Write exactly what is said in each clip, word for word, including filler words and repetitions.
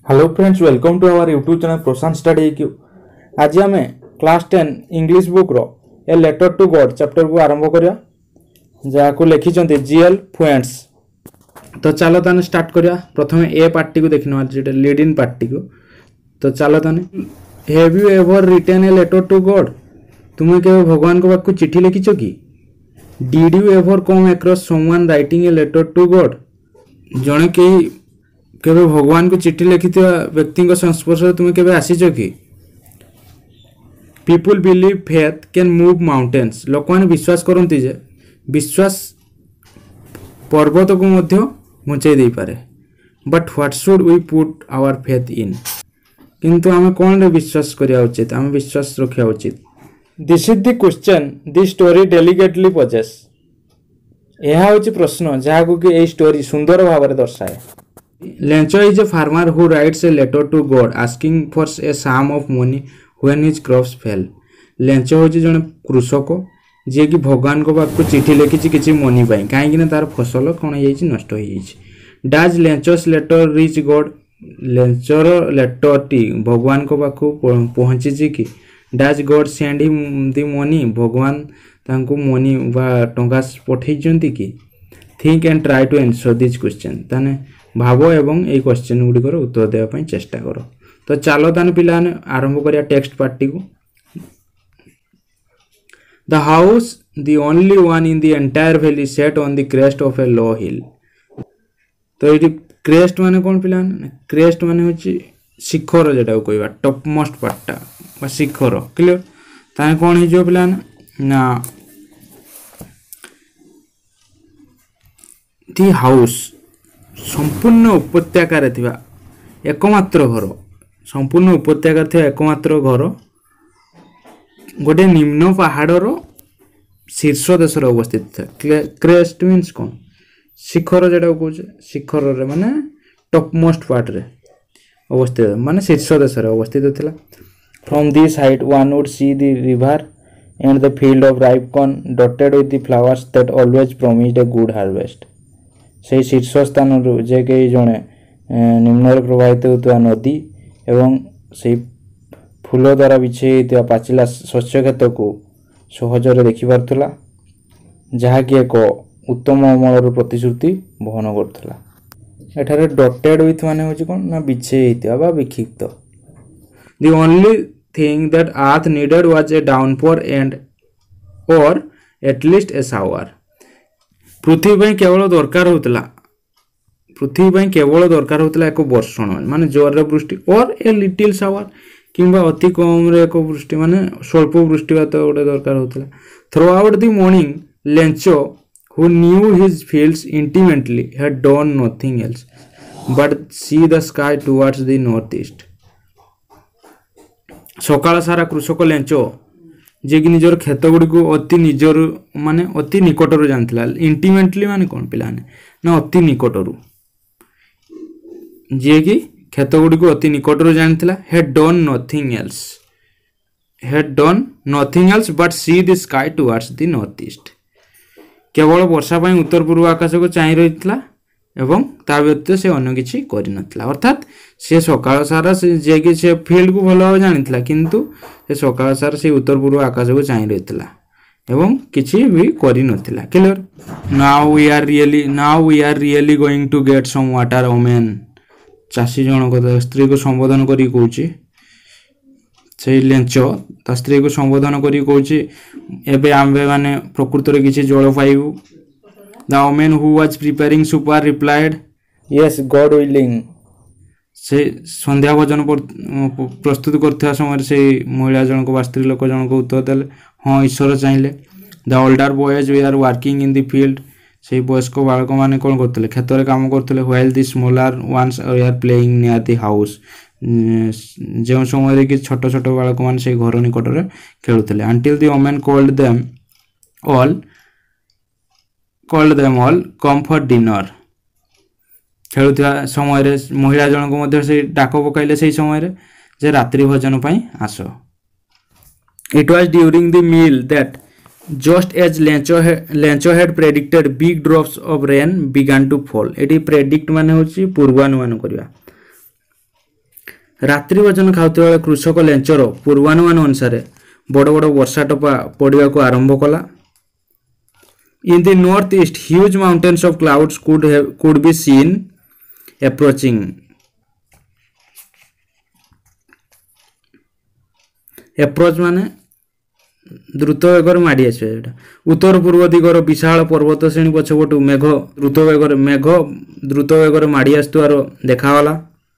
Hello friends, welcome to our YouTube channel Prashant study Q. आज आम class ten English book रो a letter to God chapter को आरंभ करिया जहाँ को लिखिं जीएल फ्लुएंट्स। तो चलो ताने स्टार्ट करिया। प्रथम ए पार्टी को देखना जो लीडिंग पार्टी को। तो चलो ताने have you ever written a letter to God? तुम्हें केवल भगवान को पाक चिठी लिखिछ कि? Did you ever come across someone writing a letter to God? जड़े कहीं केवे भगवान को चिठी लिखि व्यक्ति संस्पर्श तुम्हें केवे आसीच कि? People believe faith can move mountains. लोक मैंने विश्वास करती जे विश्वास पर्वत को मध्य घुंचाई दे पारे। But what should we put our faith in? किंतु आम कौन रे विश्वास करिया उचित? आम विश्वास रखा उचित। This is the question this story delicately poses. यह हूँ प्रश्न जहाँ कि यह स्टोरी सुंदर भाव में दर्शाए। Lencho is a farmer who writes a letter to God asking for a sum of money when his crops fail. Lencho होची जने कृषक जे कि भगवान को बाप को चिठी लिखिछि किछि मनी पाई काहे कि तार फसल कोन होई नष्ट होई जाइछि। Does Lencho's letter reach God? लेंचोर लेटर टी भगवान को पाखु पहुंची कि? Does God send him the money? भगवान तांको मनी बा टंका पठै जंती कि? Think and try to answer this question. ताने भाव एवं ये क्वेश्चन गुड़िकर उत्तर देवाई चेष्टा करो। तो चलो ताने पिला आरंभ करिया टेक्स्ट पार्टी को। The house the only one in the entire valley sat on the crest of a low hill. तो ये क्रेस्ट माने कौन पिला? क्रेस्ट माने होची शिखर जेटा कहवा टॉप मोस्ट पार्टा बा शिखर। क्लियर? ताने कौन हो पिला ना दी हाउस संपूर्ण उपत्यकार एकमात्र घर संपूर्ण उपत्यकार एकमात्र घर गोटे निम्न पहाड़र शीर्ष देश अवस्थित था। क्रेस्ट मीन्स कौन? शिखर जेटा कहे शिखर माने टॉप मोस्ट पार्ट रे अवस्थित माने शीर्ष देश अवस्थित था। From this height one would see the river and the field of ripe corn dotted with the flowers that always promised a good harvest. से शीर्ष स्थान जे कई जड़े निम्न प्रवाहित होता नदी एवं से फूल द्वारा बिछे पाचिला शस्य क्षेत्र को सहजरे देखिपारा जहाँकि एक उत्तम अमलर प्रतिश्रुति बहन करुला। एठारे डॉटेड विथ माने होची कोन ना बिछे होता बा विक्षिप्त। The only thing that earth needed was a downpour and or at least a shower. पृथ्वी केवल दरकार होता पृथ्वी केवल दरकार होता एक वर्षण माने जोर वृष्टि और ए लिटिल शावर किंबा अति कम रे एक वृष्टि माने स्वल्प वृष्टिपात गोटे दरकार होता। Throughout the morning Lencho who knew his fields intimately had done nothing else but see the sky towards the north east. सकाळ सारा कृषक लेंचो जे कि निजर खेत गुड़ी को अति निजर माने अति निकटर जानथिला। इंटिमेटली माने कौन पिला ना अति निकटर जे कि खेत गुड़ी को अति निकटर जानथिला। Had done nothing else had done nothing else but see the sky towards the north east. केवल वर्षा पाई उत्तर पूर्व आकाश को चाहि रहितला एवं ता व्यतीत से अन्य किछि करि नथला। अर्थात से सकाळ सारा से जे कि से फील्ड को भलो भाव जानितला किंतु से सकाळ सारा से उत्तर पूर्व आकाश को चाहि रहितला एवं किछि भी करि नथिला। Clear? Now we are really now we are really going to get some water woman. चासी जन को स्त्री को संबोधन करी कहूची से लेंचो ता स्त्री को संबोधन करी कहूची एबे आम्बे माने प्रकृति रे किछि जल पाइबु। The woman who was preparing supper replied, "Yes, God willing." से संध्या भोजन प्रस्तुत करते समय से महिला जनक बा स्त्री लोक जनक उत्तर देले हाँ ईश्वर चाहिए। The older boys way are working in the field. से वयस्क बालक मैंने कौन करते खेत में कम करते while the smaller ones are playing near the house. जो समय कि छोट छोट बालक मैंने से घर निकट में खेलुले। Until the women called them all called them all come for dinner. खेलुवा समय महिला जनक मध्य से डाक पकाइले से समय जे रात्रि भोजन पाई आस। It was during the meal that just as Lencho Lencho had predicted big drops of rain began to fall. एटी प्रेडिक्ट माने होची पूर्वानुमान करबा ରାତ୍ରି ଭୋଜନ ଖାଉଥିବା ବେଳେ କୃଷକ ଲେଞ୍ଚର ପୂର୍ବାନୁମାନ ଅନୁସାରେ ବଡ଼ ବଡ଼ ବର୍ଷା ଟୋପା ପଡ଼ିବାକୁ ଆରମ୍ଭ କଲା। In the northeast, huge mountains of clouds could have, could be seen approaching. Approach माने द्रुत वेगर माड़ी आसबे। एटा उत्तर पूर्व दिगर विशाल पर्वत श्रेणी पछपटू मेघ द्रुत वेगर मेघ द्रुत वेगर माड़ी आसुवार देखागला।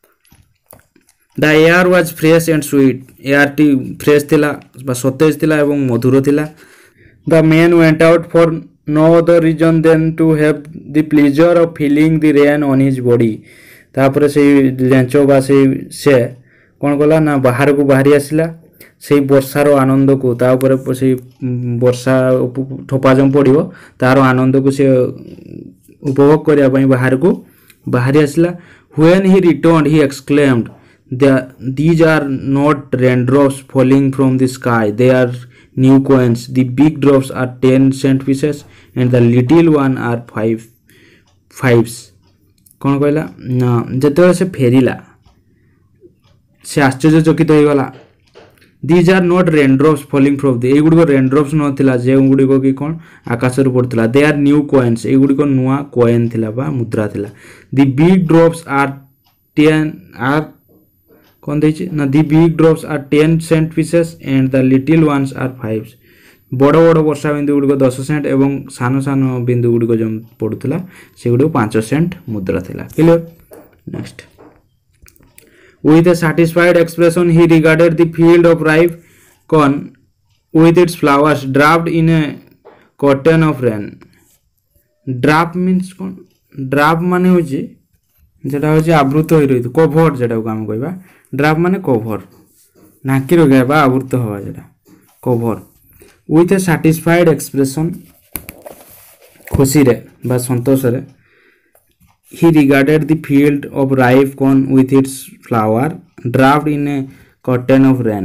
The air was fresh and sweet. Air टी फ्रेश थिला बा सतेज थिला एवं मधुर थिला। The men went out for no other reason than to have the pleasure of feeling the rain on his body। तापर से लेंचो बा से से कौन कला ना बाहर को बाहरी आसला से वर्षार आनंद को तापर से वर्षा ठोपा जम पड़ो तार आनंद को से उपभोग करने पई बाहर को बाहरी आसला। when he returned he exclaimed that these are not raindrops falling from the sky, they are new coins, the big drops are ten cent pieces and the little one are five fives। कौन कहला ना जते से फेरिला से आश्चर्यचकित हो गला। these are not raindrops falling from the, एगुडी को raindrops न थिला जे गुडी को कि कोन आकाश रे पड़तला। they are new coins, एगुडी को नुआ कॉइन थिला बा मुद्रा थिला। the big drops are ten are कौन देछि ना the big drops are ten cent pieces and the little ones are fives। बड़ बड़ वर्षा बिंदु गुडी को दस सेंट एवं सान सान बिंदु गुडी को जम पड़ुतला से गुडी को पाँच सेंट मुद्रा थिला। Clear. Next with a satisfied expression he regarded the field of ripe corn with its flowers draped in a curtain of rain। drap means कौन drap माने होची जेटा होची आवृत होई रही कवर जेटा को हम कहबा। ड्राप माने कवर नाकी रगेबा आवृत हवा जेटा cover. with a satisfied expression खुशी रे बा संतोष रे he regarded the field of ripe corn with its flower draped in a curtain of rain।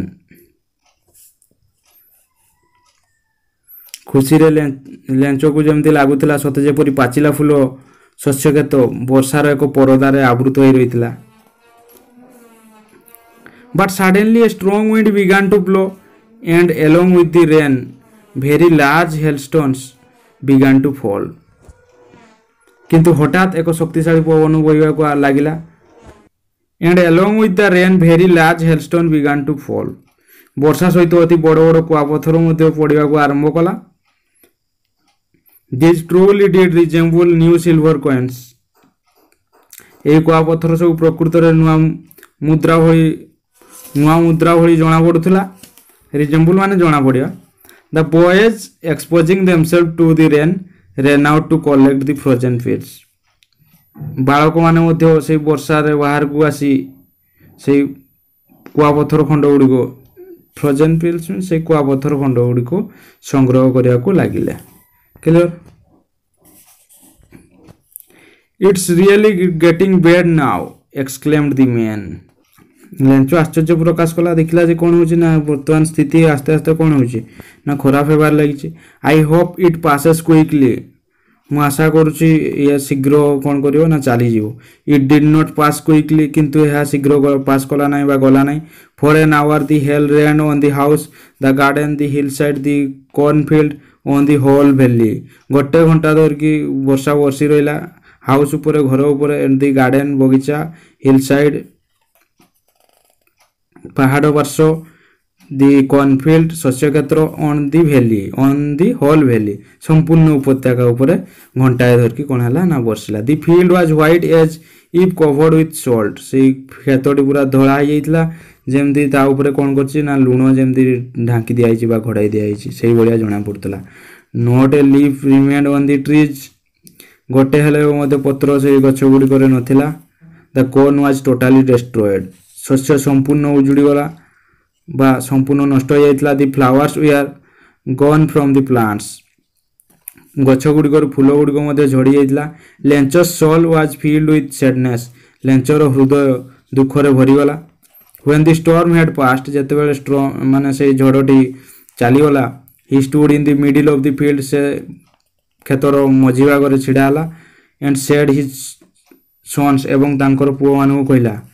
खुशी रे लेंचो को जेमति लागुतला सते जेपरि पाचिला फूल शस्य केत वर्षार एक परदारे आवृत होई रहितला। but suddenly a strong wind began to blow and along with the rain very large hailstones began to fall। किंतु हठात एक शक्तिशाली पवन बहिबा को लागिला and along with the rain very large hailstone began to fall। वर्षा सहित अति बड़ बड़ कुआपथर मध्ये पड़िबा को आरंभ कला। these truly did resemble new silver coins। ए कुआपथर सब प्रकृत रे नुआ मुद्रा होई नुआ मुद्रा होई जणा पडुथला। resemble माने जणा पड़िया। the boys exposing themselves to the rain ran out to collect the frozen fields। बालक माने मध्ये से वर्षा रे बाहर को आसी से कुआपथर खंड गुडी को फ्रोजन fields में से कुआपथर खंड गुडी को संग्रह करिया को लागिले। Clear. it's really getting bad now exclaimed the man। लेंचो आश्चर्य प्रकाश कला देखला जे कोन होची ना वर्तमान स्थिति आस्ते आस्ते कोन होची ना खराब हेबार लागि। I hope it passes quickly. मु आशा करूची ये शीघ्र कोन करियो ना चली जीवो। It did not pass quickly किंतु यह शीघ्र पास कला नाही बा गला नाही। For an hour the hail rain on the house the garden the hillside the cornfield on the whole valley. गोटे घंटा धर की वर्षा वर्षी रहिला हाउस ऊपर घर ऊपर एंड द गार्डन बगीचा हिल साइड पहाड़ पार्श्व दि कॉर्नफील्ड शस्य क्षेत्र on the valley on the whole valley संपूर्ण उपत्यका ऊपर घंटाए धरकी कोन हला ना वर्षिला। The field was white as if covered with salt. से खेतटी पूरा धळा हो जाइतला जेमती ता ऊपर कोन करछि ना लूण जेमती ढांकी दिया आइछि बा घोड़ाई दिया आइछि सेही बढिया जणा पड़तला। Not a leaf remained on the trees. गोटे हेले मते पत्र से गछ गुडी करे नथिला। The corn was totally destroyed. शस्य संपूर्ण उजुड़ी गला बा संपूर्ण नष्ट हो जाइतला। The flowers were gone from the plants. गछ गुड़िकर फूल गुड़िक मध्य झड़ी जाइतला। Lenchu's soul was filled with sadness. लेंचर हृदय दुख रे भरी गला। When the storm had passed जेते बेले स्टॉर्म माने से झड़टी चली गला। He stood in the middle of the field. से खेतर मझी भाग छिड़ा हला एंड सेड हिज सन्स एवं तांकर पुओ मानू कहला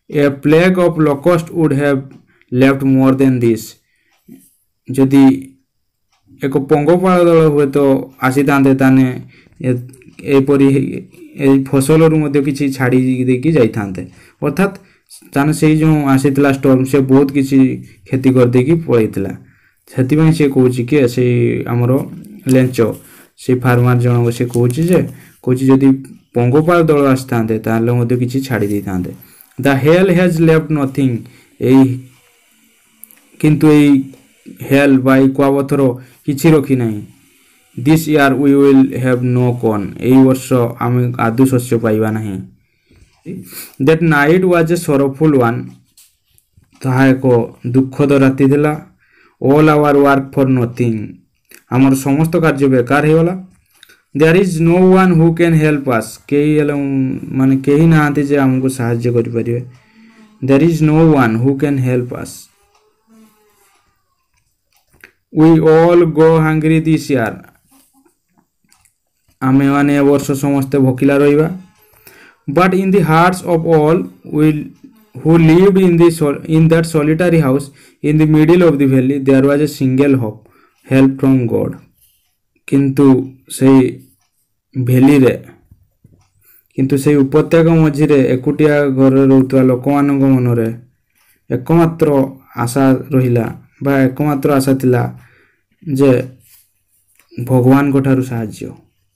a plague of locust would have left more than this जदि एक पंगपाल दल हुए तो आसी तांते ताने एपरी ए फसल रु किछि छाड़ी देकी जाई थांते अर्थात ताने से जो आसीतला स्टॉर्म से बहुत किछि खेती कर देकी पळैतला सेति पई से कहूची कि से हमरो लेंचो से फार्मर जन से कहूची जे कहूची जदि पंगपाल दल आस्तांते ताले मध्ये किछि छाड़ी दै थांते the hail has left nothing ए किंतु ए हेल बाय क्वावथरो किछि रखी नाही this year we will have no corn ए वर्ष आमे आदु शस्य पाइबा नाही that night was a sorrowful one ताहा एको दुखद राति थिला all our work for nothing हमर समस्त कार्य बेकार हे होला there is no one who can help us केही माने केही नाहांती जे हमको सहाय्य करि परिबे there is no one who can help us we all go hungry this year आमे माने वर्ष समस्त भोकिला रहिबा but in the hearts of all will who lived in the in that solitary house in the middle of the valley there was a single hope help from God किंतु से भेली रे किंतु से उपत्यका मझी रे एकुटिया घर रहउतवा लोक मानक मन रे एकमात्र आशा रहिला बा एकमात्र आशा थिला जे भगवान को ठारू सहाय्य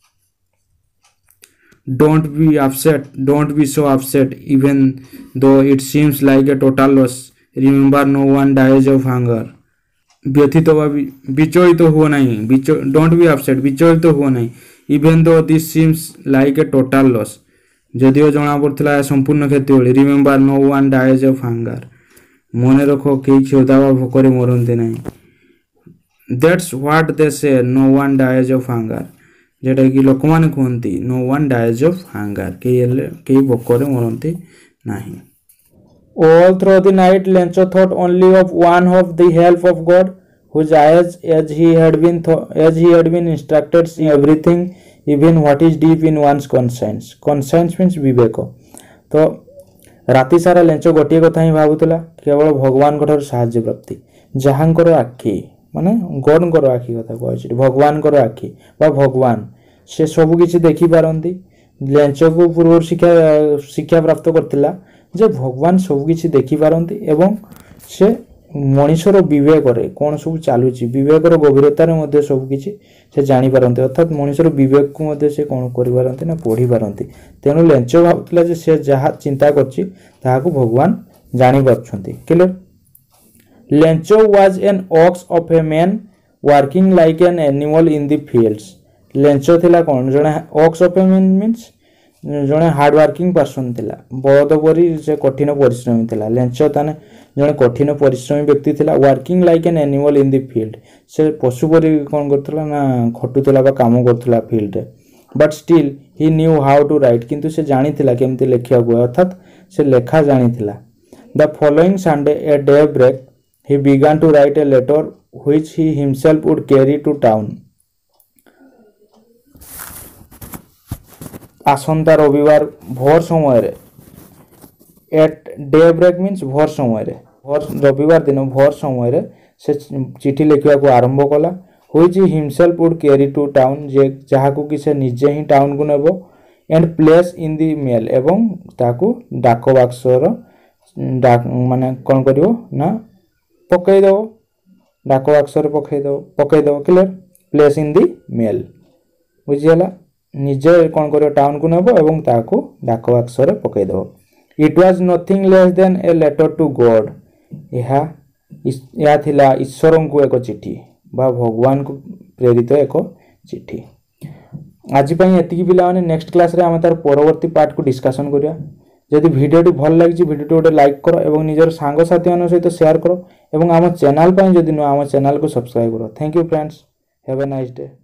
Don't be upset, don't be so upset even though it seems like a total loss. Remember no one dies of hunger. व्यथित वा विचलित हुआ नहीं don't be upset विचलित हुआ नहीं even though this seems like a total loss. जदियो जना पड़थला संपूर्ण क्षति Holi remember no one dies of hunger. मने रखो केही क्षुधा वा भोकरे मरंते नहीं That's what they say no one dies of hunger. जेटा कि लोक माने कहंती no one dies of hunger के के भोकरे मरंती नाही all through the night Lencho thought only of one of the help of God whose eyes as he had been as he had been instructed in everything even what is deep in one's conscience conscience means विवेक तो राति सारा Lencho गोटिए कथा ही भाबुतला केवल भगवान को सहाय्य प्राप्ति जहांकर आखि माने गॉड को आखि कथा कहछि भगवान को आखि बा भगवान से सब किछि देखि पारंती लेंचो को पूर्व शिक्षा शिक्षा प्राप्त करथिला जे भगवान सब किछि देखि पारंती एवं से मनुष्यर विवेक रे कोन सब चालुछि विवेक रो गभीरता रे मध्ये सब किछि से जानि पारंती अर्थात मनुष्यर विवेक को मध्ये से कोन करि पारंती ना पढि पारंती तेनु लेंचो भाबथिला जे से जहा चिंता करछि ताहाको भगवान जानि पाछंती clear Lencho was an ox of a man working like an animal in the fields. Lencho थिला कोन जणे ox of a man means जणे हार्ड वर्किंग पर्सन थिला बळद परी से कठिन परिश्रमी थिला लेंचो ताने जणे कठिन परिश्रमी व्यक्ति थिला working like an animal in the field से पशु परी कोन करथला ना खटुतला बा काम करथला फील्ड रे but still he knew how to write किंतु से जानि थिला केमति लेखिया को अर्थात से लेखा जानि थिला the following Sunday a daybreak he began to write a letter which he himself would carry to town आसंता रविवार भोर समय रे एट डे ब्रेक मींस भोर समय रे भोर रविवार दिन भोर समय रे से चिठी लिखिया को आरंभ कला which he himself would carry to town जे जहा को कि से निजे ही टाउन को नेबो and place in the mail एवं ताकू डाक बाक्स रो डाक माने कोन करिवो ना पकई दो डाक अक्षर पकई दो पकई दो clear place in the mail बुझियला निजे कोन करियो टाउन को नेबो एवं ताको डाक अक्षर पकई दो it was nothing less than a letter to God यहा या थिला ईश्वरन को एको चिठी बा भगवान को प्रेरित एको चिठी आज पई एतिकी पिला माने नेक्स्ट क्लास रे हम तार परवर्ती पार्ट को डिस्कशन करिया जदि वीडियोटी भल लागिछि वीडियोटी गोटे लाइक करो एवं निजर सांग साथी मान सहित शेयर करो एवं आम चैनल पर जदि न आम चैनल को सब्सक्राइब करो thank you friends have a nice day.